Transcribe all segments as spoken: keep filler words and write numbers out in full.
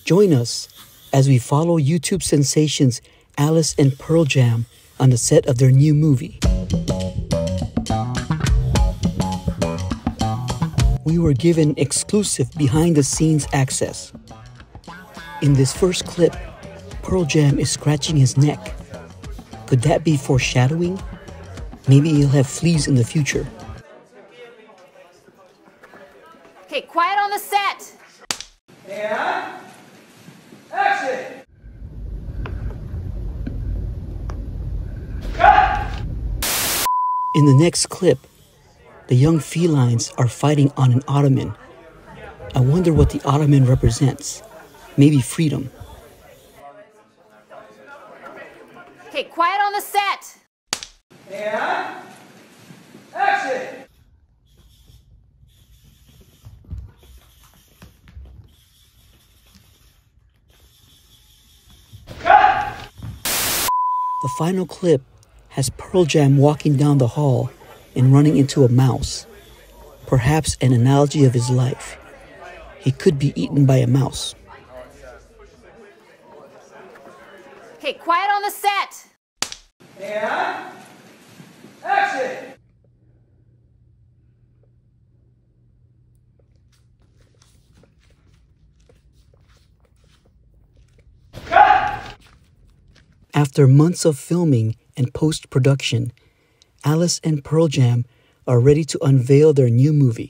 Join us as we follow YouTube sensations Alice and Pearl Jam on the set of their new movie. We were given exclusive behind-the-scenes access. In this first clip, Pearl Jam is scratching his neck. Could that be foreshadowing? Maybe he'll have fleas in the future. Okay, quiet on the set. And action. Cut. In the next clip, the young felines are fighting on an ottoman. I wonder what the ottoman represents. Maybe freedom. Okay, quiet on the set. And action. Cut. The final clip has Pearl Jam walking down the hall and running into a mouse. Perhaps an analogy of his life. He could be eaten by a mouse. Okay, quiet on the set. And action. Cut. After months of filming and post-production, Alice and Pearl Jam are ready to unveil their new movie.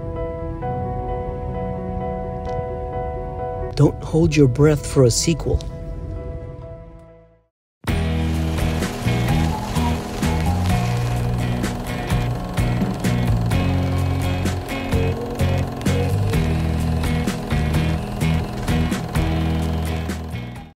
Don't hold your breath for a sequel.